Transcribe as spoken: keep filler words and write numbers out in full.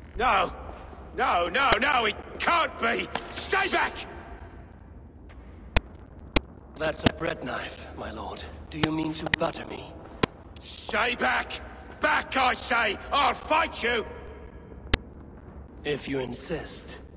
No! No, no, no, it can't be! Stay back! That's a bread knife, my lord. Do you mean to butter me? Stay back! Back, I say! I'll fight you! If you insist.